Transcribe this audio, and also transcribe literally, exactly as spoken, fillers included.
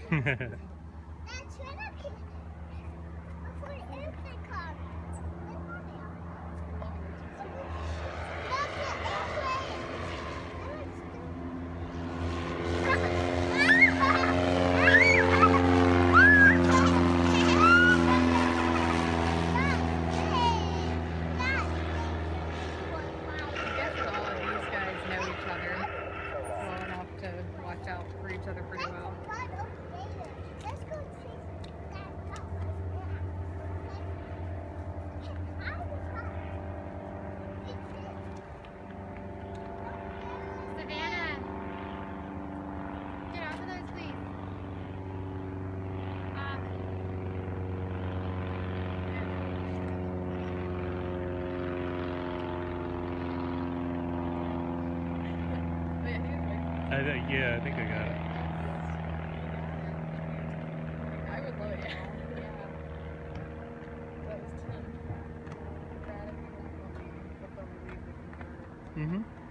Watch out for each other pretty well. Savannah, get off of those, please. Um, I think, yeah, I think I got it. I would love it. Yeah. That was ten. Mm-hmm.